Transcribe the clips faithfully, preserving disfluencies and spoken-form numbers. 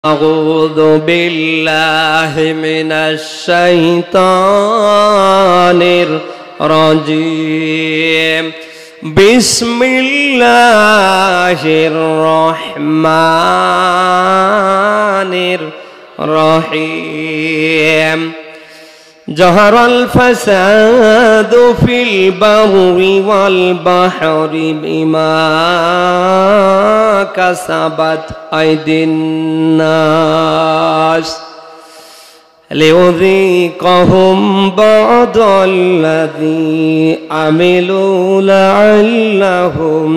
أعوذ بالله من الشيطان الرجيم بسم الله الرحمن الرحيم ظهر الفساد في البر والبحر بما كسبت أيدي الناس ليذيقهم بعض الذي عملوا لعلهم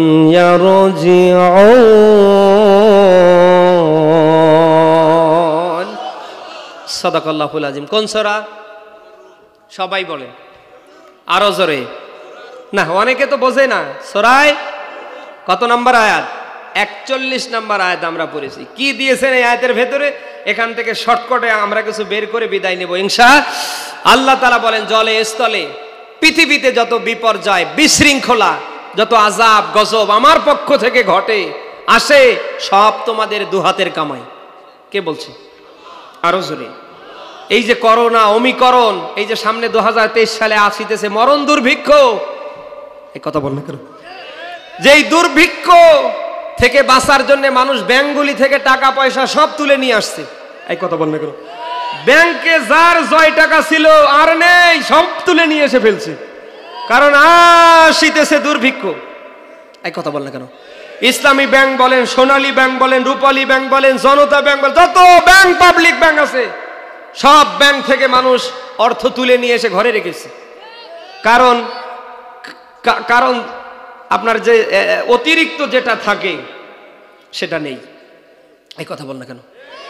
يرجعون صدق الله العظيم কোন সূরা সবাই বলেন আরো জোরে না অনেকে তো বোঝে না সূরায় কত নম্বর আয়াত একচল্লিশ নম্বর আয়াত আমরা পড়েছি কি দিয়েছেন এই আয়াতের ভেতরে এখান থেকে শর্টকাটে আমরা কিছু বের করে বিদায় নেব ইনশাআল্লাহ আল্লাহ তাআলা বলেন জলে স্থলে পৃথিবীতে যত বিপর্যয় বিশৃঙ্খলা যত আযাব গজব আমার পক্ষ থেকে ঘটে আসে সব তোমাদের দুহাতের কামাই কে বলছে আরো জোরে এই যে করোনা ওমিক্রন এই যে সামনে দুই হাজার তেইশ সালে আসিতেছে মরণ দুর্ভিক্ষ এই কথা বল না কেন যেই দুর্ভিক্ষ থেকে বাঁচার জন্য মানুষ ব্যাংকগুলি থেকে টাকা পয়সা সব তুলে নিয়ে আসছে এই কথা বল না কেন ব্যাংকে যার জয় টাকা ছিল আর নেই সব তুলে নিয়ে এসে ফেলছে কারণ আসিতেছে দুর্ভিক্ষ এই কথা বল না কেন ইসলামী ব্যাংক বলেন সোনালী ব্যাংক বলেন রূপালী ব্যাংক বলেন জনতা ব্যাংক বলেন যত ব্যাংক পাবলিক ব্যাংক আছে সব ব্যাংক থেকে মানুষ অর্থ তুলে নিয়ে এসে ঘরে রেখেছে কারণ কারণ আপনার যে অতিরিক্ত যেটা থাকে সেটা নেই এই কথা বল না কেন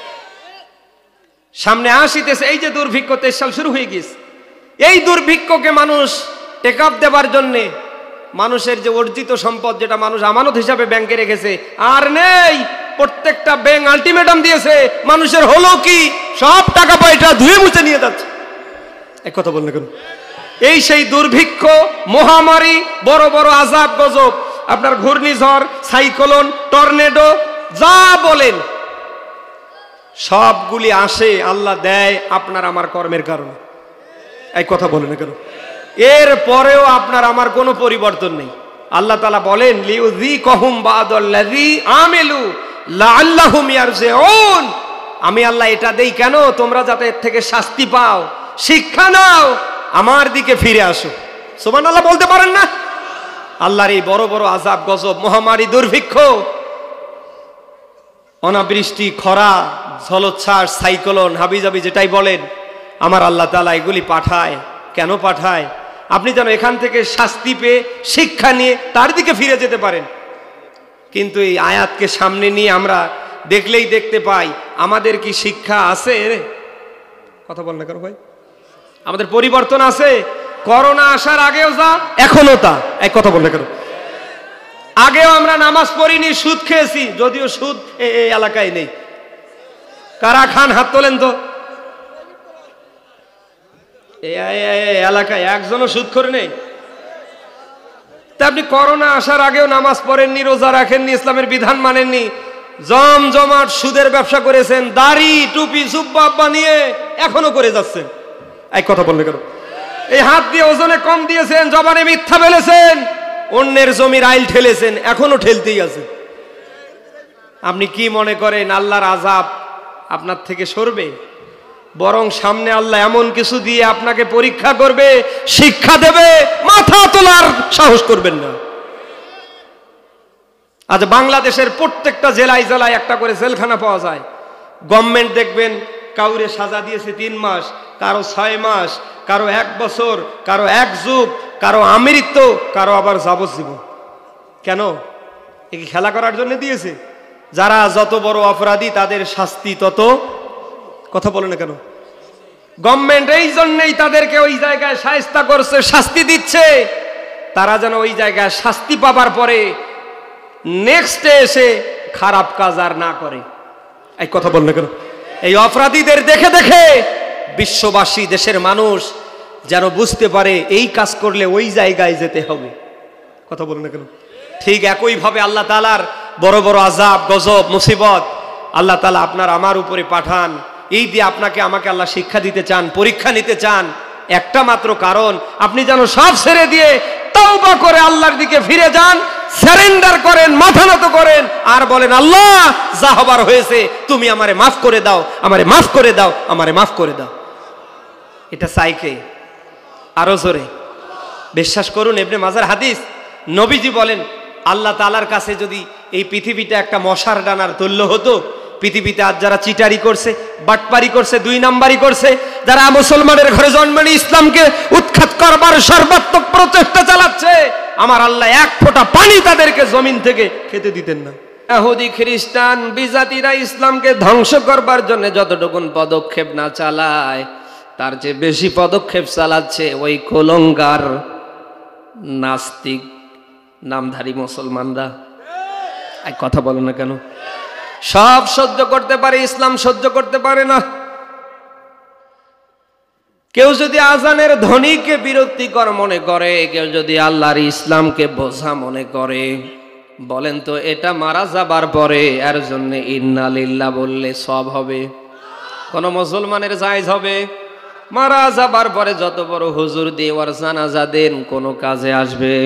সামনে আসিতেছে এই যে দুর্ভিক্ষ তেইশ সাল শুরু হয়ে গেছে এই দুর্ভিক্ষকে মানুষ টেকআপ দেবার জন্য মানুষের যে অর্জিত সম্পদ যেটা মানুষ আমানত হিসাবে ব্যাংকে রেখেছে আর নেই প্রত্যেকটা ব্যাংক আলটিমেটাম দিয়েছে মানুষের হলো কি সব টাকা পয়সা ধুয়ে মুছে নিয়ে যাচ্ছে এক কথা বল না কেন এই সেই দুর্ভিক্ষ মহামারী বড় বড় আযাব গজব আপনার ঘূর্ণিঝড় সাইক্লোন টর্নেডো যা বলেন সবগুলি আসে আল্লাহ দেয় আপনার আমার কর্মের কারণে এই কথা বলেন না কেন এর পরেও আপনার আমার কোনো পরিবর্তন নেই আল্লাহ তাআলা বলেন লিউযীকাহুম বা'দাল্লাযী আমিলু লাআল্লাহুম ইয়ারজিউন আমি আল্লাহ এটা দেই কেন তোমরা যাতে এর থেকে শাস্তি পাও শিক্ষা নাও আমার দিকে ফিরে আসো সুবহানাল্লাহ বলতে পারেন না আল্লাহর এই বড় বড় আযাব গজব মহামারী দুর্ভিক্ষ অনাবৃষ্টি খরা জলোচ্ছ্বাস সাইক্লোন হাবিজাবি যেটাই বলেন আমার আল্লাহ তাআলা এগুলি পাঠায় কেন পাঠায় আপনি যেন এখান থেকে শাস্তি পেয়ে শিক্ষা নিয়ে তার দিকে ফিরে যেতে পারেন কিন্তু এই আয়াতকে সামনে নিয়ে আমরা দেখলেই দেখতে পাই আমাদের কি শিক্ষা আছে কথা বল না কেন ভাই আমাদের পরিবর্তন আছে করোনা আসার আগেও যা এখনো তা এক কথা বল না কেন আগেও আমরা নামাজ পড়িনি সুদ খেয়েছি যদিও সুদ এই এলাকায় নেই কারা খান হাত তোলেন তো এই এলাকায় একজনও সুদ করে নেই তা আপনি করোনা আসার আগেও নামাজ পড়েননি রোজা রাখেননি ইসলামের বিধান মানেননি জমজমাট সুদের ব্যবসা করেছেন দাড়ি টুপি জুব্বা বানিয়ে এখনো করে যাচ্ছেন এই কথা বললে কেন এই হাত দিয়ে ওজনে কম দিয়েছেন জবানে মিথ্যা বলেছেন অন্যের জমির আইল ঠেলেছেন এখনো ঠেলতেই আছে আপনি কি মনে করেন আল্লাহর আযাব আপনার থেকে সরবে বরং সামনে আল্লাহ এমন কিছু দিয়ে আপনাকে পরীক্ষা করবে শিক্ষা দেবে মাথা তোলার সাহস করবেন না আজ বাংলাদেশের প্রত্যেকটা জেলায় জেলায় একটা করে জেলখানা পাওয়া যায় গভর্নমেন্ট দেখবেন কাউরে সাজা দিয়েছে তিন মাস কারো ছয় মাস কারো এক বছর কারো এক যুগ কারো আমৃত্য কারো আবার যাবজ্জীবন কেন এ কি খেলা করার জন্য দিয়েছে যারা যত বড় অপরাধী তাদের শাস্তি তত কথা বলে না কেন গভর্নমেন্ট এই জন্যই তাদেরকে ওই জায়গায় শায়েস্তা করছে শাস্তি দিচ্ছে তারা যেন ওই জায়গায় শাস্তি পাবার পরে নেক্সটে এসে খারাপ কাজ আর না করে এই কথা বল না কেন এই অপরাধীদের দেখে দেখে বিশ্ববাসী দেশের মানুষ যেন বুঝতে পারে এই কাজ করলে ওই জায়গায় যেতে হবে কথা বল না কেন ঠিক একই ভাবে আল্লাহ তাআলার বড় বড় আযাব গজব মুসিবত আল্লাহ তাআলা আপনার আমার উপরে পাঠান, এই দিয়ে আপনাকে আমাকে আল্লাহ শিক্ষা দিতে চান, পরীক্ষা নিতে চান। একটা মাত্র কারণ, আপনি যেন সব ছেড়ে দিয়ে তওবা করে আল্লাহর দিকে ফিরে যান, সারেন্ডার করেন, মাথা নত করেন, আর বলেন আল্লাহ যা হবার হয়েছে তুমি আমারে মাফ করে দাও, আমারে মাফ করে দাও, আমারে মাফ করে দাও। এটা চাইকে আরো জোরে বিশ্বাস করুন। ইবনে মাজার হাদিস, নবীজি বলেন আল্লাহ তাআলার কাছে যদি এই পৃথিবীটা একটা মশার ডানার তুল্য হতো, পৃথিবীতে আজ যারা চিটারি করছে, বাটপারি করছে, দুই নাম্বারি করছে, যারা মুসলমানের ঘরে জন্ম নিয়ে ইসলামকে উৎখাত করবার সর্বাত্মক প্রচেষ্টা চালাচ্ছে, আমার আল্লাহ এক ফোঁটা পানি তাদেরকে জমিন থেকে খেতে দিতেন না। ইহুদি খ্রিস্টান বিজাতিরা ইসলামকে ধ্বংস করবার জন্য যতটুকুন পদক্ষেপ না চালায়, তার চেয়ে বেশি পদক্ষেপ চালাচ্ছে ওই কোলঙ্গার নাস্তিক নামধারী মুসলমানরা। এক কথা বলো না কেন? সব সহ্য করতে পারে, ইসলাম সহ্য করতে পারে না। কেউ যদি আজানের ধ্বনিকে বিরক্তিকর মনে করে, কেউ যদি আল্লাহর ইসলামকে বোঝা মনে করে, বলেন তো এটা মারা যাবার পরে এর জন্য ইন্না লিল্লাহ বললে সব হবে? কোন মুসলমানের জায়েজ হবে? মারা যাবার পরে যত বড় হুজুর দিয়ে ওর জানাজা দেন, কোনো কাজে আসবে?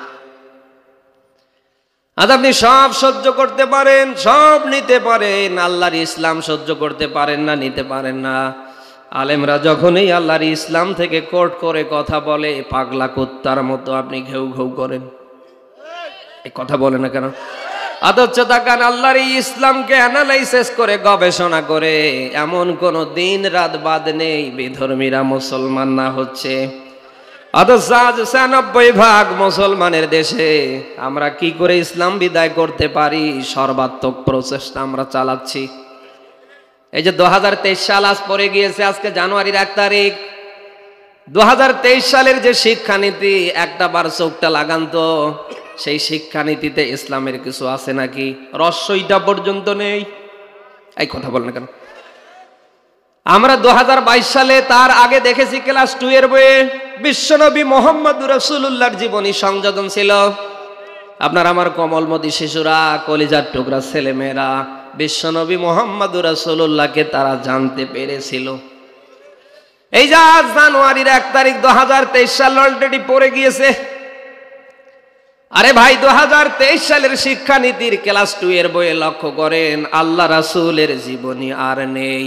আজ আপনি সব সহ্য করতে পারেন, সব নিতে পারেন, আল্লাহর ইসলাম সহ্য করতে পারেন না, নিতে পারেন না। আলেমরা যখনই আল্লাহর ইসলাম থেকে কোট করে কথা বলে, পাগলা কুত্তার মতো আপনি ঘেউ ঘেউ করেন। এই কথা বলে না কেন? অথচ তাকান আল্লাহর ইসলামকে অ্যানালাইসিস করে গবেষণা করে এমন কোন দিন রাত বাদ নেই বিধর্মীরা মুসলমান না হচ্ছে। অথচ আজ ছিয়ানব্বই ভাগ মুসলমানের দেশে আমরা কি করে ইসলাম বিদায় করতে পারি সর্বাত্মক প্রচেষ্টা আমরা চালাচ্ছি। এই যে দু হাজার তেইশ সাল আজ পরে গিয়েছে, আজকে জানুয়ারির এক তারিখ। দু হাজার তেইশ সালের যে শিক্ষানীতি, একটা বার চোখটা লাগান তো, সেই শিক্ষানীতিতে ইসলামের কিছু আছে নাকি? রস্যইটা পর্যন্ত নেই। এই কথা বলেন কেন? আমরা দু হাজার বাইশ সালে, তার আগে দেখেছি ক্লাস টু এর বইয়ে বিশ্বনবী মোহাম্মদ রাসূলুল্লাহর জীবনী সংযোজন ছিল। আপনার আমার কমলমতি শিশুরা, কলিজার টুকরা ছেলেমেয়েরা বিশ্বনবী মোহাম্মদ রাসূলুল্লাহকে তারা জানতে পেরেছিল। এই যে আজ জানুয়ারির এক তারিখ দু হাজার তেইশ সাল অলরেডি পড়ে গিয়েছে। আরে ভাই, দু হাজার তেইশ সালের শিক্ষানীতির ক্লাস টু এর বইয়ে লক্ষ্য করেন, আল্লাহ রাসূলের জীবনী আর নেই।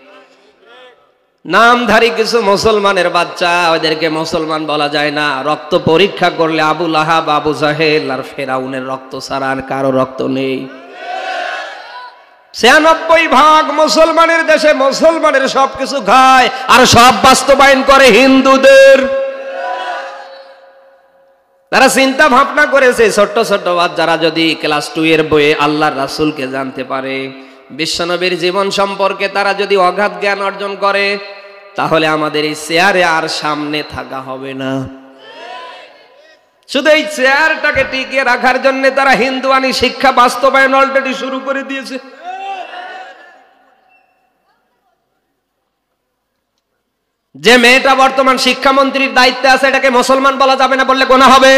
নামধারী কিছু মুসলমানের বাচ্চা, ওদেরকে মুসলমান বলা যায় না, রক্ত পরীক্ষা করলে আবু লাহাব, আবু জাহেল আর ফেরাউনের রক্ত ছাড়া আর কারো রক্ত নেই। ছিয়ানব্বই ভাগ মুসলমানের দেশে মুসলমানের সবকিছু খায় আর সব বাস্তবায়ন করে হিন্দুদের। তারা চিন্তা ভাবনা করেছে ছোট্ট ছোট্ট বাচ্চারা যদি ক্লাস টু এর বইয়ে আল্লাহর রাসূলকে জানতে পারে, বিশ্বনবীর জীবন সম্পর্কে তারা যদি অগাধ জ্ঞান অর্জন করে, তাহলে আমাদের এই চেয়ারে আর সামনে থাকা হবে না। শুধু এই চেয়ারটাকে টিকিয়ে রাখার জন্য তারা হিন্দুয়ানি শিক্ষা বাস্তবায়ন অলরেডি শুরু করে দিয়েছে। যে মেয়েটা বর্তমান শিক্ষামন্ত্রীর দায়িত্বে আছে, এটাকে মুসলমান বলা যাবে না বললে গোনা হবে?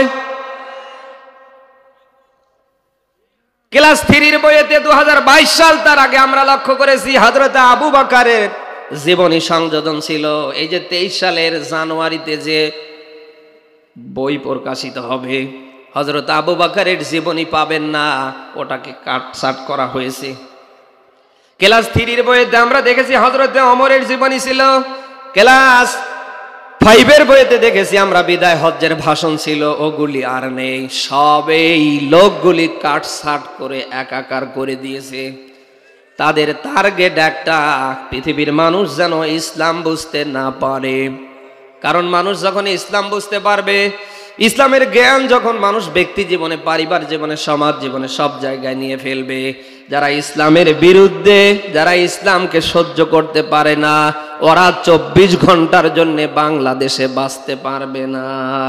ক্লাস থ্রির বইয়েতে দু হাজার বাইশ সাল, তার আগে আমরা লক্ষ্য করেছি হযরত আবু বকরের জীবনী সংযোজন ছিল। এই যে তেইশ সালের জানুয়ারিতে যে বই প্রকাশিত হবে, হযরত আবু বকরের জীবনী পাবেন না, ওটাকে কাটছাট করা হয়েছে। ক্লাস থ্রির বইয়েতে আমরা দেখেছি হযরত ওমরের জীবনী ছিল। ক্লাস ফাইভের বইতে দেখেছি আমরা বিদায় হজ্জের ভাষণ ছিল, ওগুলি আর নেই। সব এই লোকগুলি কাটছাট করে একাকার করে দিয়েছে। তাদের টার্গেট একটা, পৃথিবীর মানুষ যেন ইসলাম বুঝতে না পারে। কারণ মানুষ যখন ইসলাম বুঝতে পারবে, ইসলামের জ্ঞান যখন মানুষ ব্যক্তি জীবনে, পারিবার জীবনে, সমাজ জীবনে সব জায়গায় নিয়ে ফেলবে, যারা ইসলামের বিরুদ্ধে, যারা ইসলামকে সহ্য করতে পারে না, ওরা চব্বিশ ঘন্টার জন্য বাংলাদেশে বাঁচতে পারবে না।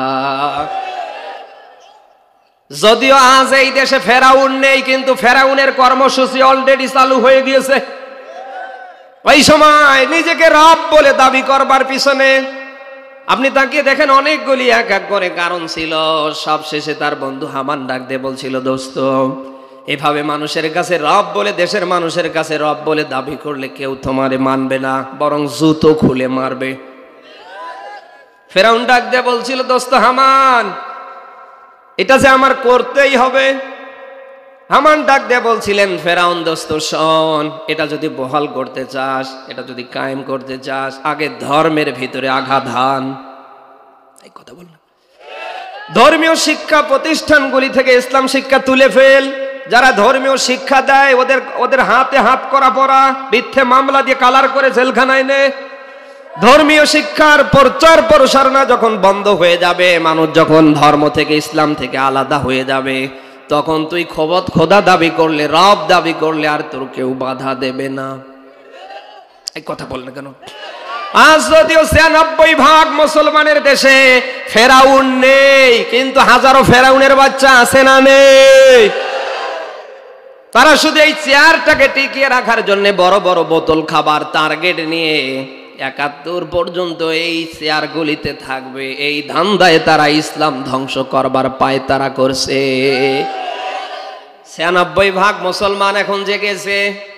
যদিও আজ এই দেশে ফেরাউন নেই, কিন্তু ফেরাউনের কর্মসূচি অলরেডি চালু হয়ে গিয়েছে। ওই সময় নিজেকে রব বলে দাবি করবার পিছনে আপনি তাকিয়ে দেখেন অনেকগুলি এক এক করে কারণ ছিল। সব শেষে তার বন্ধু হামান ডাক দিয়ে বলছিল, দোস্ত এভাবে মানুষের কাছে রব বলে, দেশের মানুষের কাছে রব বলে দাবি করলে কেউ তোমারে মানবে না, বরং জুতো খুলে মারবে। ফেরাউন ডাক দিয়ে বলছিল, দোস্ত হামান, এটা যে আমার করতেই হবে। হামান ডাক দিয়ে বলছিলেন, ফেরাউন দোস্ত শোন, এটা যদি বহাল করতে চাস, এটা যদি কায়েম করতে চাস, আগে ধর্মের ভিতরে আঘাত হান। এই কথা বললাম, ধর্মীয় শিক্ষা প্রতিষ্ঠানগুলি থেকে ইসলাম শিক্ষা তুলে ফেল। যারা ধর্মীয় শিক্ষা দেয় ওদের ওদের হাতে হাত করা পড়া, মিথ্যে মামলা দিয়ে কালার করে জেলখানায় নে। ধর্মীয় শিক্ষার প্রচার প্রসারণা যখন বন্ধ হয়ে যাবে, মানুষ যখন ধর্ম থেকে ইসলাম থেকে আলাদা হয়ে যাবে, তখন তুই খবত খোদা দাবি করলে, রব দাবি করলে আর তোর কেউ বাধা দেবে না। এই কথা বললে কেন? আজ যদিও ছিয়ানব্বই ভাগ মুসলমানের দেশে ফেরাউন নেই, কিন্তু হাজারো ফেরাউনের বাচ্চা আছে না নেই? তারা শুধু এই চেয়ারটাকে টিকিয়ে রাখার জন্য বড় বড় বোতল খাবার টার্গেট নিয়ে একাত্তর পর্যন্ত এই চেয়ারগুলিতে থাকবে, এই ধান্দায় তারা ইসলাম ধ্বংস করবার পায় তারা করছে। ছিয়ানব্বই ভাগ মুসলমান এখন জেগেছে,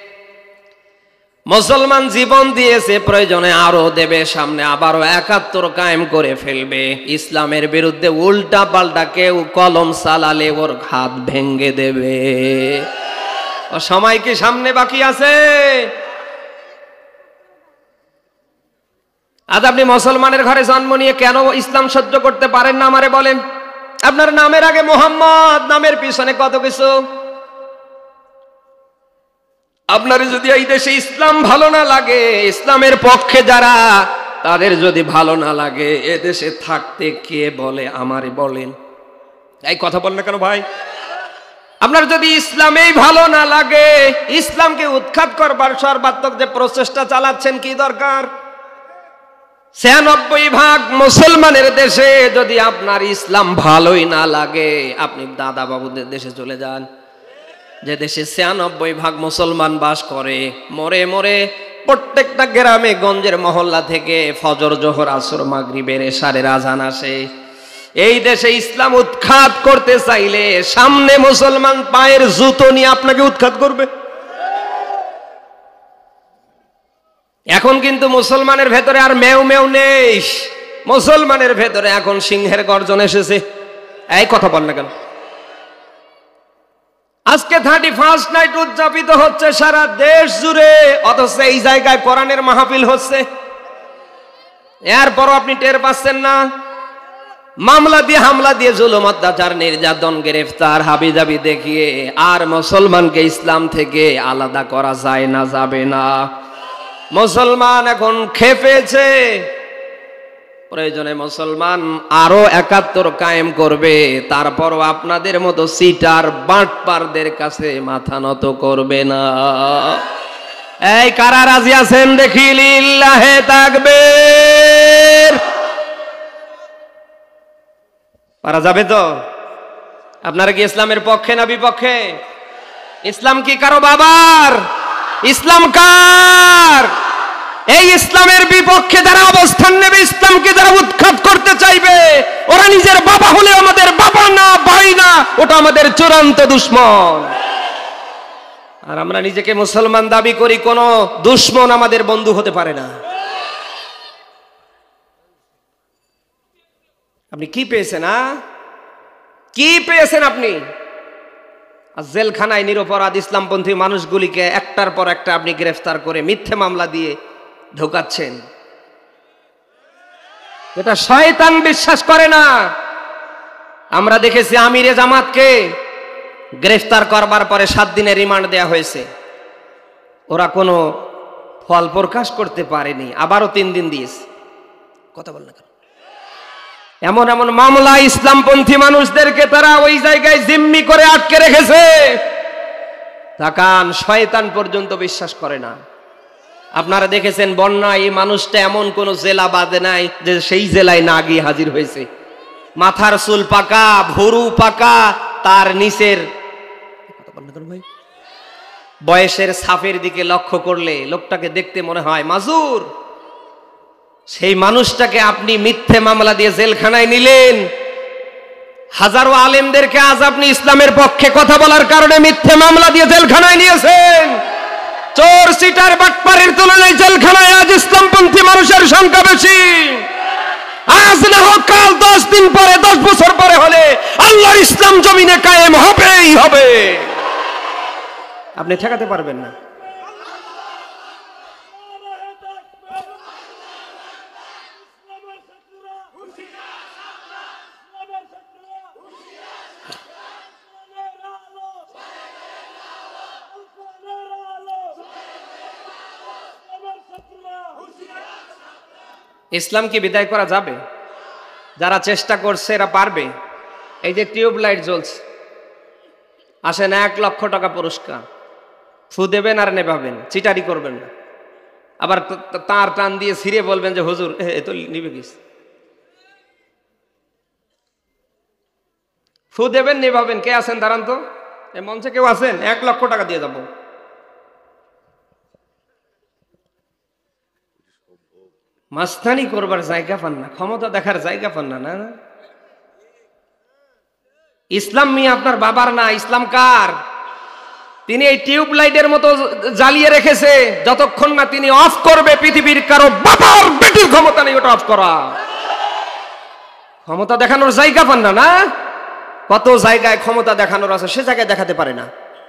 মুসলমান জীবন দিয়েছে, প্রয়োজনে আরো দেবে, সামনে আবারও একাত্তর কায়েম করে ফেলবে। ইসলামের বিরুদ্ধে উল্টা পাল্টা কেউ কলম চালালে ওর হাত ভেঙ্গে দেবে। ও সময় কি সামনে বাকি আছে? আজ আপনি মুসলমানের ঘরে জন্ম নিয়ে কেন ইসলাম সহ্য করতে পারেন না আমারে বলেন? আপনার নামের আগে মোহাম্মদ, নামের পিছনে কত কিছু। আপনার যদি এই দেশে ইসলাম ভালো না লাগে, ইসলামের পক্ষে যারা, তাদের যদি ভালো না লাগে, এ দেশে থাকতে কে বলে আমারে বলেন? এই কথা বল না কেন ভাই? আপনার যদি ইসলামেই ভালো না লাগে, ইসলামকে উৎখাত করবার সর্বাত্মক যে প্রচেষ্টা চালাচ্ছেন, কি দরকার? ছিয়ানব্বই ভাগ মুসলমানের দেশে যদি আপনার ইসলাম ভালোই না লাগে, আপনি দাদা বাবুদের দেশে চলে যান, যে দেশে ছিয়ানব্বই ভাগ মুসলমান বাস করে। মরে মরে প্রত্যেকটা গ্রামে গঞ্জের মহল্লা থেকে ফজর, জোহর, আসর, মাগরিবের, এশারের আজান আসে। এই দেশে ইসলাম উৎখাত করতে চাইলে সামনে মুসলমান পায়ের জুতো নিয়ে আপনাকে উৎখাত করবে। এখন কিন্তু মুসলমানের ভেতরে আর মেউ মেউ নেই, মুসলমানের ভেতরে এখন সিংহের গর্জন এসেছে। এই কথা বল না কেন? আজকে থার্টি ফার্স্ট নাইট উদযাপিত হচ্ছে সারা দেশ জুড়ে, অথচ এই জায়গায় কোরআনের মাহফিল হচ্ছে। এরপরও আপনি টের পাচ্ছেন না? মামলা দিয়ে, হামলা দিয়ে, জুলুম, অত্যাচার, নির্যাতন, গ্রেফতার, হাবিজাবি দেখিয়ে আর মুসলমানকে ইসলাম থেকে আলাদা করা যায় না, যাবে না। মুসলমান এখন খেপেছে, প্রয়োজনে মুসলমান আরো একাত্তর কায়েম করবে, তারপরও আপনাদের মতো সিটার বাটপারদের কাছে মাথা নত করবে না। এই কারা রাজি আছেন দেখি? লিল্লাহে তাকবীর। পারা যাবে তো? আপনারা কি ইসলামের পক্ষে না বিপক্ষে? ইসলাম কি কারো বাবার? ইসলাম কার? এই ইসলামের বিপক্ষে যারা অবস্থান নেবে, ইসলামকে যারা উৎখাত করতে চাইবে, ওরা নিজের বাবা হলে আমাদের বাবা না, ভাই না, ওটা আমাদের চূড়ান্ত দুশমন। আর আমরা নিজেকে মুসলমান দাবি করি, কোন দুশমন আমাদের বন্ধু হতে পারে না। আপনি কি পেয়েছেন? না কি পেয়েছেন আপনি? জেলখানায় নিরপরাধ ইসলামপন্থী মানুষগুলিকে একটার পর একটা আপনি গ্রেফতার করে মিথ্যে মামলা দিয়ে ঢোকাচ্ছেন। এটা শয়তান বিশ্বাস করে না। আমরা দেখেছি আমিরে জামাতকে গ্রেফতার করবার পরে সাত দিনের রিমান্ড দেয়া হয়েছে, ওরা কোনো ফল প্রকাশ করতে পারেনি, আবারও তিন দিন দিয়েছে। কথা বল না কেন? এমন এমন মামলা ইসলামপন্থী মানুষদেরকে তারা ওই জায়গায় জিম্মি করে আটকে রেখেছে। তাকান, শয়তান পর্যন্ত বিশ্বাস করে না। আপনারা দেখেছেন বন্যায় এই মানুষটা এমন কোন জেলা বাদে নাই যে সেই জেলায় না গিয়ে হাজির হয়েছে। মাথার চুল পাকা, ভুরু পাকা, তার নিচের বয়সের ছাপের দিকে লক্ষ্য করলে লোকটাকে দেখতে মনে হয় মাজুর। সেই মানুষটাকে আপনি মিথ্যে মামলা দিয়ে জেলখানায় নিলেন, হাজারো আলেমদেরকে আজ আপনি ইসলামের পক্ষে কথা বলার কারণে মিথ্যে মামলা দিয়ে জেলখানায় নিয়েছেন। চোর সিটার বাটপারের তুলনায় জেলখানায় আজ ইসলামপন্থী মানুষের সংখ্যা বেশি। আজ না হোক কাল, দশ দিন পরে, দশ বছর পরে হলে আল্লাহর ইসলাম জমিনে কায়েম হবেই হবে। আপনি ঠেকাতে পারবেন না। ইসলাম কি বিদায় করা যাবে? যারা চেষ্টা করছে এরা পারবে। এই যে টিউবলাইট জ্বলছে, আসেন এক লক্ষ টাকা পুরস্কার, ফু দেবেন আর নেভাবেন, চিটারি করবেন না। আবার তার টান দিয়ে ছিঁড়ে বলবেন যে হুজুর এ তো নিবে গেছ। ফু দেবেন, নেভাবেন। কে আছেন দাঁড়ান তো, এই মঞ্চে কেউ আছেন? এক লক্ষ টাকা দিয়ে যাবো। মাস্তানি করবার জায়গা পান না, ক্ষমতা দেখার জায়গা পান না। না না, ইসলাম মিয়া আপনার বাবার না, ইসলাম কার? তিনি এই টিউবলাইটের মতো জ্বালিয়ে রেখেছে, যতক্ষণ না তিনি অফ করবে পৃথিবীর কারো বাবার বেটির ক্ষমতা নেই ওটা অফ করা। ক্ষমতা দেখানোর জায়গা পান না। না, কত জায়গায় ক্ষমতা দেখানোর আছে, সে জায়গায় দেখাতে পারে না।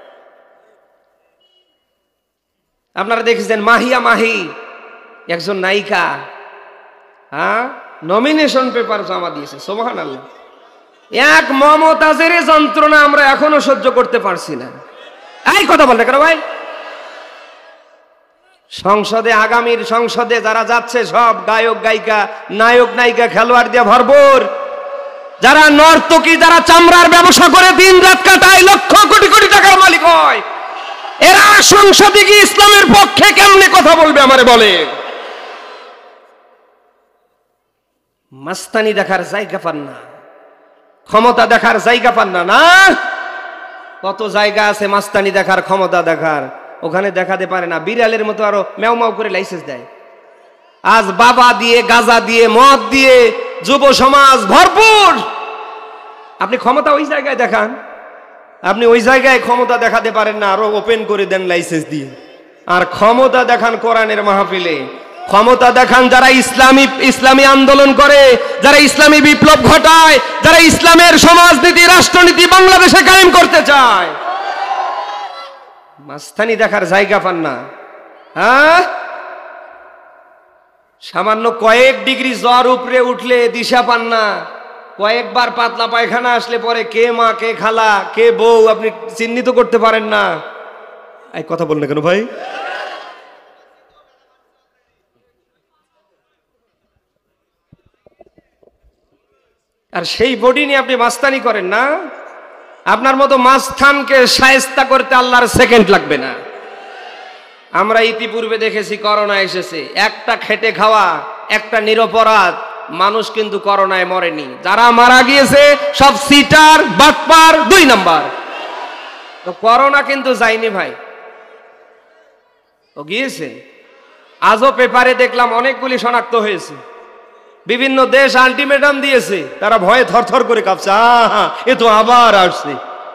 আপনারা দেখেছেন মাহিয়া মাহি একজন নায়িকা, হ্যাঁ, নমিনেশন পেপার জমা দিয়েছে। সুবহানাল্লাহ। এক মমতাজের যন্ত্রণা আমরা এখনো সহ্য করতে পারছি না। এই কথা বলতে কেন ভাই? সংসদে, আগামীর সংসদে যারা যাচ্ছে সব গায়ক গায়িকা, নায়ক নায়িকা, খেলোয়াড় দিয়ে ভরপুর। যারা নর্তকী, যারা চামড়ার ব্যবসা করে দিন রাত কাটায়, লক্ষ কোটি কোটি টাকার মালিক হয়, এরা সংসদে গিয়ে ইসলামের পক্ষে কেমনে কথা বলবে আমারে বলে? মাস্তানি দেখার জায়গা পান না, ক্ষমতা দেখার জায়গা পান না। না, কত জায়গা আছে মাস্তানি দেখার, ক্ষমতা দেখার, ওখানে দেখাতে পারে না। বিড়ালের মতো আরো ম্যাও ম্যাও করে লাইসেন্স দেয়। আজ বাবা দিয়ে, গাঁজা দিয়ে, মদ দিয়ে যুব সমাজ ভরপুর। আপনি ক্ষমতা ওই জায়গায় দেখান, আপনি ওই জায়গায় ক্ষমতা দেখাতে পারেন না, আরো ওপেন করে দেন লাইসেন্স দিয়ে। আর ক্ষমতা দেখান কোরআনের মাহফিলে, ক্ষমতা দেখান যারা ইসলামী ইসলামী আন্দোলন করে, যারা ইসলামী বিপ্লব ঘটায়, যারা ইসলামের সমাজনীতি, রাষ্ট্রনীতি বাংলাদেশে কায়েম করতে চায়। মাস্তানি দেখার জায়গা পান না। হ্যাঁ, সামান্য কয়েক ডিগ্রি জ্বর উপরে উঠলে দিশা পান না, কয়েকবার পাতলা পায়খানা আসলে পরে কে মা, কে খালা, কে বউ আপনি চিহ্নিত করতে পারেন না। এই কথা বল না কেন ভাই? আর সেই বডি নিয়ে আপনি মাস্তানি করেন না। আপনার মতো মাস্তানকে শায়েস্তা করতে আল্লাহর সেকেন্ড লাগবে না। আমরা ইতিপূর্বে দেখেছি করোনা এসেছে, একটা খেটে খাওয়া, একটা নিরপরাধ মানুষ কিন্তু করোনায় মরেনি। যারা মারা গিয়েছে সব সিটার, বাটপার, দুই নাম্বার। তো করোনা কিন্তু যায়নি ভাই, ও গিয়েছে। আজও পেপারে দেখলাম অনেকগুলি শনাক্ত হয়েছে। বিভিন্ন দেশ আলটিমেটাম দিয়েছে, তারা ভয়ে থরথর করে কাঁপছে, আহা এ তো আবার আসছে।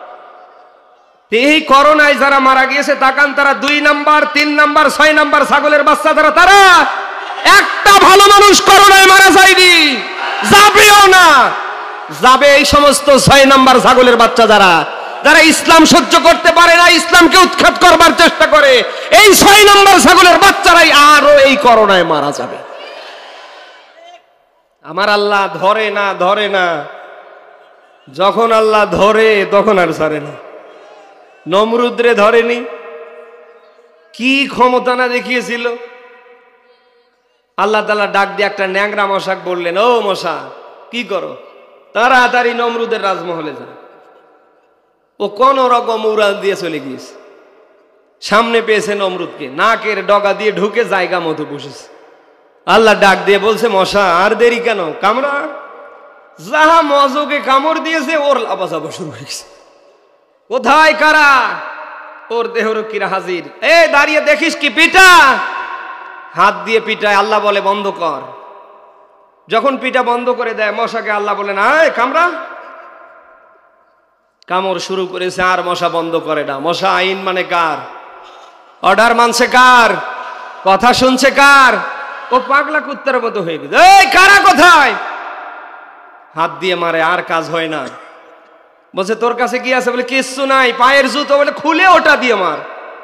এই করোনায় যারা মারা গিয়েছে তাকান, তারা দুই নাম্বার, তিন নাম্বার, ছয় নাম্বার ছাগলের বাচ্চা যারা, তারা একটা ভালো মানুষ করোনায় মারা যায়নি, যাবেও না। যাবে এই সমস্ত ছয় নাম্বার ছাগলের বাচ্চা যারা, যারা ইসলাম সহ্য করতে পারে না, ইসলামকে উৎখাত করবার চেষ্টা করে, এই ছয় নাম্বার ছাগলের বাচ্চারাই আরো এই করোনায় মারা যাবে। আমার আল্লাহ ধরে না, ধরে না, যখন আল্লাহ ধরে তখন আর ছাড়ে না। নমরুদরে ধরেনি, কি ক্ষমতা না দেখিয়েছিল। আল্লাহ তাআলা ডাক দিয়ে একটা ন্যাংরা মশাক বললেন, ও মশা কি করো, তাড়াতাড়ি নমরুদের রাজমহলে যা। ও কোন রকম উড়াল দিয়ে চলে গিয়েছে, সামনে পেয়েছে নমরুদকে, নাকের ডগা দিয়ে ঢুকে জায়গা মতো বসেছে। আল্লাহ ডাক দিয়ে বলছে, মশা আর দেরি কেন, কামড়া। যাহা মজকে কামড় দিয়েছে ওর লাফাচাপা শুরু হয়েছে। কোথায় কারা? ওর দেহরক্ষীরা হাজির। এ দাঁড়িয়ে দেখিস কি, পিটা। হাত দিয়ে পিটায়, আল্লাহ বলে বন্ধ কর। যখন পিটা বন্ধ করে দেয় মশাকে, আল্লাহ বলেন আয় কামড়া। কামড় শুরু করেছে, আর মশা বন্ধ করে না। মশা আইন মানে কার? অর্ডার মানছে কার? কথা শুনছে কার? ও পাগলা কুত্তার মতো হয়ে গেছে। এই কারা কোথায়? হাত দিয়ে মারে, আর কাজ হয় না। বলছে তোর কাছে কি আছে? বলে কিচ্ছু নাই। পায়ের জুতো, বলে খুলে ওটা দিয়ে মার।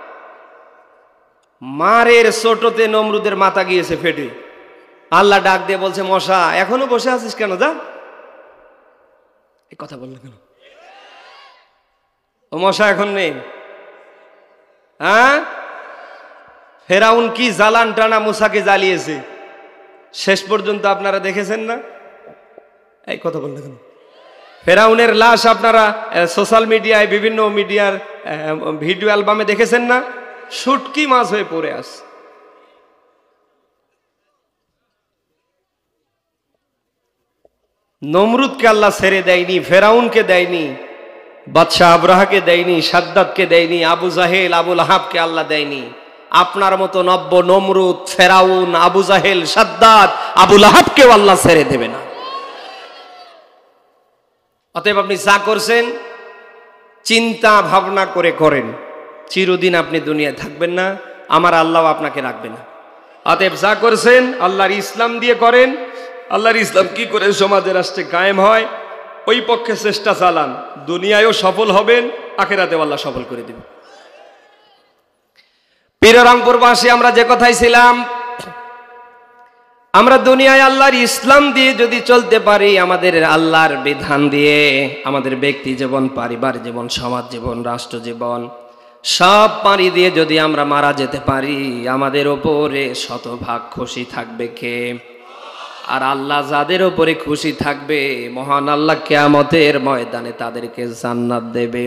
মারের ছোটতে নমরুদের মাথা গিয়েছে ফেটে। আল্লাহ ডাক দিয়ে বলছে মশা এখনো বসে আছিস কেন? যা। এই কথা বললো কেন? ও মশা এখন নেই। হ্যাঁ, ফেরাউন কি জ্বালান টানা মুসাকে জ্বালিয়েছে, শেষ পর্যন্ত আপনারা দেখেছেন না? এই কথা বললো কেন? ফেরাউনের লাশ আপনারা সোশ্যাল মিডিয়ায়, বিভিন্ন মিডিয়ার ভিডিও অ্যালবামে দেখেছেন না? শুটকি মাছ হয়ে পড়ে আস। নমরুদকে আল্লাহ ছেড়ে দেয়নি, ফেরাউনকে দেয়নি, বাদশাহ আব্রাহাকে দেয়নি, সাদ্দাতকে দেয়নি, আবু জাহেল আবুল আহাবকে আল্লাহ দেয়নি। আপনার মতো নব্য নমরুদ, ফেরাউন, আবু জাহেল, সাদ্দাত, আবুল আহাবকেও আল্লাহ ছেড়ে দেবে না। অতএব আপনি যা করছেন চিন্তা ভাবনা করে করেন। চিরদিন আপনি দুনিয়ায় থাকবেন না, আমার আল্লাহ আপনাকে রাখবে না। অতএব যা করছেন আল্লাহর ইসলাম দিয়ে করেন। আল্লাহর ইসলাম কি করে সমাজে রাষ্ট্রে কায়েম হয়, ওই পক্ষে চেষ্টা চালান। দুনিয়ায়ও সফল হবেন, আখিরাতেও আল্লাহ সফল করে দিবেন। পীররংপুরবাসী আমরা যে কথাই ছিলাম, আমরা দুনিয়ায় আল্লাহর ইসলাম দিয়ে যদি চলতে পারি, আমাদের আল্লাহর বিধান দিয়ে, আমাদের ব্যক্তি জীবন, পারিবারিক জীবন, সমাজ জীবন, রাষ্ট্র জীবন সব পারি দিয়ে যদি আমরা মারা যেতে পারি, আমাদের ওপরে শতভাগ খুশি থাকবে কে? আর আল্লাহ যাদের ওপরে খুশি থাকবে, মহান আল্লাহ কিয়ামতের ময়দানে তাদেরকে জান্নাত দেবে।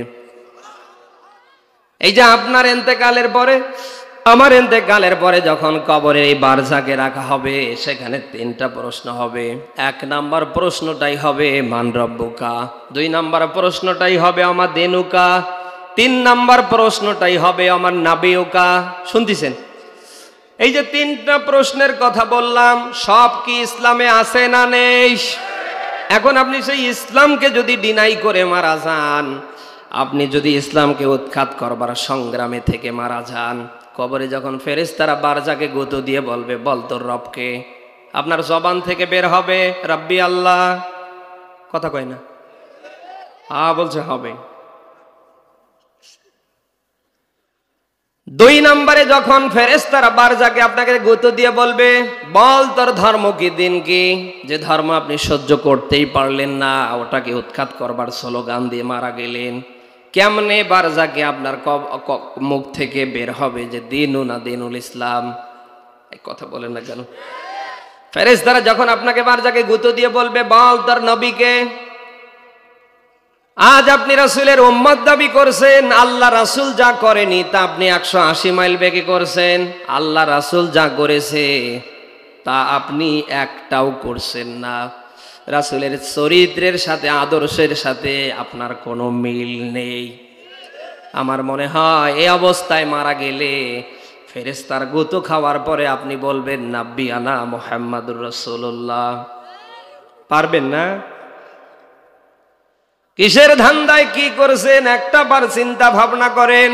এই যে আপনার ইন্তেকালের পরে, আমার ইন্তেকালের পরে যখন কবরে এই বারজাকে রাখা হবে, সেখানে তিনটা প্রশ্ন হবে। এক নাম্বার প্রশ্নটাই হবে মান রব্বুকা, দুই নাম্বার প্রশ্নটাই হবে আমার দিনুকা, তিন নাম্বার প্রশ্নটাই হবে আমার নাবিয়ুকা। শুনতেছেন? এই যে তিনটা প্রশ্নের কথা বললাম, সব কি ইসলামে আছে না নেই? এখন আপনি সেই ইসলামকে যদি ডিনাই করে মারা যান, আপনি যদি ইসলামকে উৎখাত করবার সংগ্রামে থেকে মারা যান, কবরে যখন ফেরেশতারা বারজাকে গুঁতো দিয়ে বলবে বল তোর রবকে, আপনার জবান থেকে বের হবে রব্বি আল্লাহ। কথা কয় না? হ্যাঁ বলছে হবে। দুই নম্বরে যখন ফেরেশতারা বারজাকে আপনাকে গুঁতো দিয়ে বলবে বল তোর ধর্ম কি, দিন কি, যে ধর্ম আপনি সহ্য করতেই পারলেন না, ওটাকে উৎখাত করবার স্লোগান দিয়ে মারা গেলেন, কেমনে বারজাকে আপনার মুখ থেকে বের হবে যে দিনু না দিনুল ইসলাম? এই কথা বলেন না কেন? ফেরেশতারা যখন আপনাকে বারজাকে গুঁতো দিয়ে বলবে বল তোর নবীকে, আজ আপনি রাসূলের উম্মত দাবি করছেন, আল্লাহ রাসূল যা করেনি তা আপনি একশো আশি মাইল বেগে করছেন, আল্লাহ রাসূল যা করেছে তা আপনি একটাও করছেন না, রাসূলের চরিত্রের সাথে, আদর্শের সাথে আপনার কোনো মিল নেই। আমার মনে হয় এই অবস্থায় মারা গেলে ফেরেশতার গুঁতো খাওয়ার পরে আপনি বলবেন নাব্বিয়ানা মুহাম্মাদুর রাসূলুল্লাহ। পারবেন না? কিসের ধান্দায় কি করছেন একটা বার চিন্তা ভাবনা করেন।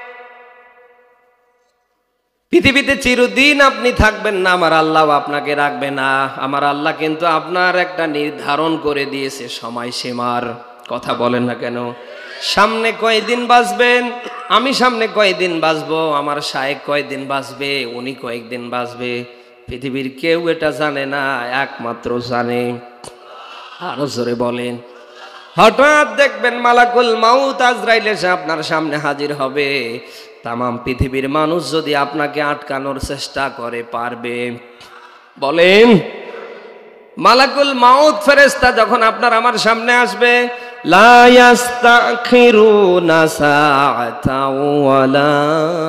পৃথিবীতে চিরদিন আপনি থাকবেন না, আমার আল্লাহ আপনাকে রাখবে না। আমার আল্লাহ কিন্তু আপনার একটা নির্ধারণ করে দিয়েছে সময়সীমার। কথা বলেন না কেন? সামনে কয়দিন বাঁচবেন, আমি সামনে কয়দিন বাঁচবো, আমার শায়েখ কয়দিন বাঁচবে, উনি কয়েকদিন বাঁচবে, পৃথিবীর কেউ এটা জানে না, একমাত্র জানে। আরো জোরে বলেন। হঠাৎ দেখবেন মালাকুল মাউত আজরাইল এসে আপনার সামনে হাজির হবে। তামাম পৃথিবীর মানুষ যদি আপনাকে আটকানোর চেষ্টা করে, পারবে? বলেন। মালাকুল মাউত ফেরেশতা যখন আপনার আমার সামনে আসবে, লা ইস্তাখিরুনা সাআতাও ওয়া লা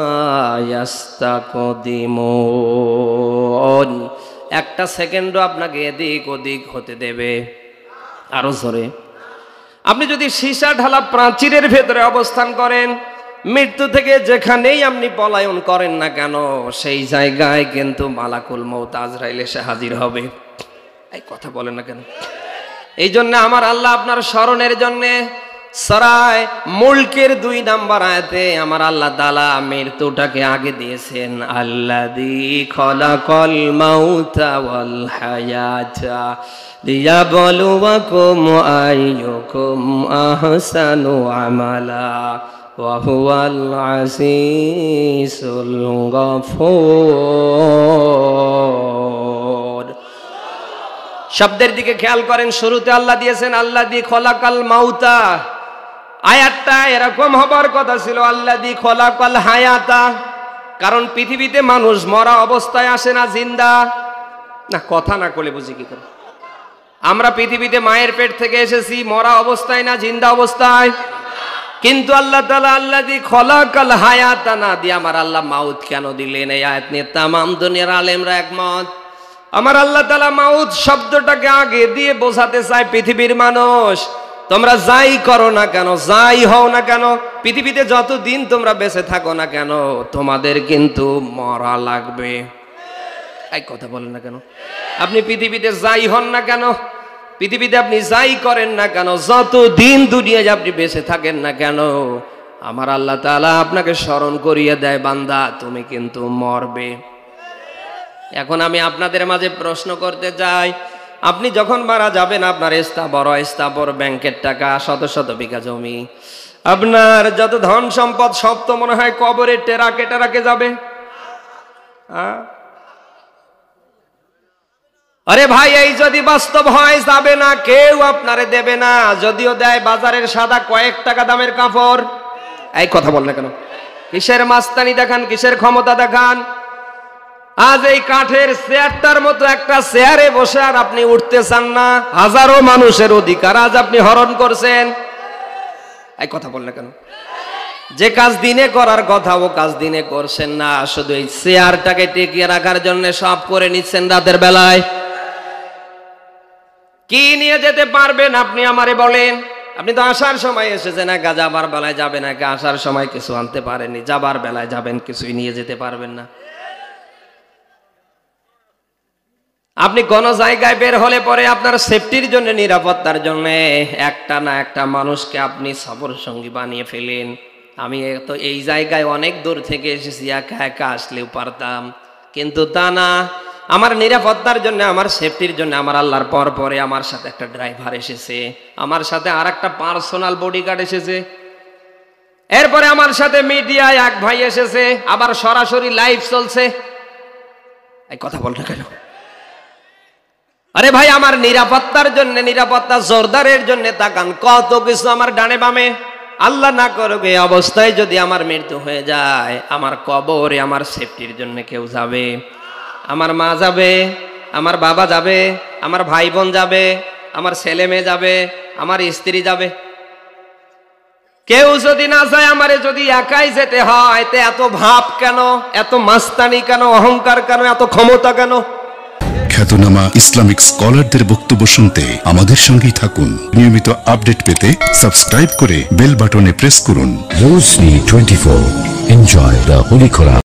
ইস্তাকদিমুন, একটা সেকেন্ডও আপনাকে এদিক ওদিক হতে দেবে। আরো জোরে। আপনি যদি সীসা ঢালা প্রাচীরের ভেতরে অবস্থান করেন, মৃত্যু থেকে যেখানেই আপনি পলায়ন করেন না কেন, সেই জায়গায় কিন্তু মালাকুল মউত আজরাইল এসে হাজির হবে। এই কথা বলেন না কেন? এই জন্য আমার আল্লাহ আপনার স্মরণের জন্যে সূরা মুলকের দুই নাম্বার আয়াতে আমার আল্লাহ তাআলা মৃত্যুটাকে আগে দিয়েছেন, আল্লাযী খলাকাল মাউতা ওয়াল হায়াতা লিয়াবলুয়াকুম আইয়ুকুম আহসানু আমালা ওয়া হুয়াল আজিজুল গফুর। শব্দের দিকে খেয়াল করেন, শুরুতে আল্লাহ দিয়েছেন আল্লাযী খলাকাল মাউতা। আয়াতটা এরকম হবার কথা ছিল আল্লাযী খলাকাল হায়াতা, কারণ পৃথিবীতে মানুষ মরা অবস্থায় আসে না জিন্দা না। কথা না করলে বুঝি কি করে? আমরা পৃথিবীতে মায়ের পেট থেকে এসেছি মরা অবস্থায় না জিন্দা অবস্থায়? কিন্তু আল্লাহ তাআলা আল্লাযী খলাকাল হায়াতা না দিয়ে আমার আল্লাহ মাউত কেন দিলেন? এই আয়াত নিয়ে তামাম দুনিয়ার আলেমরা একমত। আমার আল্লাহ তাআলা মাউত শব্দটাকে আগে দিয়ে বোঝাতে চায় পৃথিবীর মানুষ, তোমরা যাই করো না কেন, যাই হও না কেন, পৃথিবীতে যতদিন তোমরা বেঁচে থাকো না কেন, তোমাদের কিন্তু মরা লাগবে। এই কথা বলেন না কেন? আপনি পৃথিবীতে যাই হন না কেন, পৃথিবীতে আপনি যাই করেন না কেন, যতদিন দুনিয়ায় আপনি বেঁচে থাকেন না কেন, আমার আল্লাহ তাআলা আপনাকে স্মরণ করিয়ে দেয়, বান্দা তুমি কিন্তু মরবে। এখন আমি আপনাদের মাঝে প্রশ্ন করতে চাই, আপনি যখন মারা যাবেন আপনার স্থাবর স্থাবর ব্যাংকের টাকা, শত শত বিঘা জমি, আপনার যত ধন সম্পদ সব তো মনে হয় কবরে টেরাকে টেরাকে যাবে। আরে ভাই, এই যদি বাস্তব হয় যাবে না, কেউ আপনারে দেবে না। যদিও দেয় বাজারের সাদা কয়েক টাকা দামের কাপড়। এই কথা বল না কেন? কিসের মাস্তানি দেখান, কিসের ক্ষমতা দেখান? আজ এই কাঠের চেয়ারটার মতো একটা চেয়ারে বসে আর আপনি উঠতে চান না। হাজারো মানুষের অধিকার আজ আপনি হরণ করছেন। এই কথা বল না কেন? যে কাজ দিনে করার কথা ও কাজ দিনে করছেন না, শুধু এই চেয়ারটাকে টিকিয়ে রাখার জন্য সব করে নিচ্ছেন রাতের বেলায়। কি নিয়ে যেতে পারবেন আপনি আমারে বলেন? আপনি তো আসার সময় এসেছেন, একা যাবার বেলায় যাবেন, একা আসার সময় কিছু আনতে পারেননি, যাবার বেলায় যাবেন কিছুই নিয়ে যেতে পারবেন না। আপনি কোন জায়গায় বের হলে পরে আপনার সেফটির জন্য, নিরাপত্তার জন্য একটা না একটা মানুষকে আপনি সফর সঙ্গী বানিয়ে ফেলেন। আমি তো এই জায়গায় অনেক দূর থেকে এসেছি, একা একা আসলেও পারতাম, কিন্তু তা না। আমার নিরাপত্তার জন্য, আমার সেফটির জন্য আমার আল্লাহর পর পরে আমার সাথে একটা ড্রাইভার এসেছে, আমার সাথে আর একটা পার্সোনাল বডিগার্ড এসেছে, এরপরে আমার সাথে মিডিয়ায় এক ভাই এসেছে, আবার সরাসরি লাইভ চলছে। এই কথা বল না কেন? আরে ভাই, আমার নিরাপত্তার জন্য, নিরাপত্তা জোরদারের জন্য তাকান, কত কিছু আমার ডানে বামে। আল্লাহ না করুক এই অবস্থায় যদি আমার মৃত্যু হয়ে যায়, আমার কবরে আমার সেফটির জন্য কেউ যাবে? আমার মা যাবে, আমার বাবা যাবে, আমার ভাই বোন যাবে, আমার ছেলে মেয়ে যাবে, আমার স্ত্রী যাবে। কেউ যদি না যায়, আমারে যদি একাই যেতে হয়, তে এত ভাব কেন, এত মাস্তানি কেন, অহংকার কেন, এত ক্ষমতা কেন? খ্যাতনামা ইসলামিক স্কলারদের বক্তব্য শুনতে আমাদের সঙ্গেই থাকুন। নিয়মিত আপডেট পেতে সাবস্ক্রাইব করে বেল বাটনে প্রেস করুন। Rosni twenty-four. Enjoy the Holy Quran.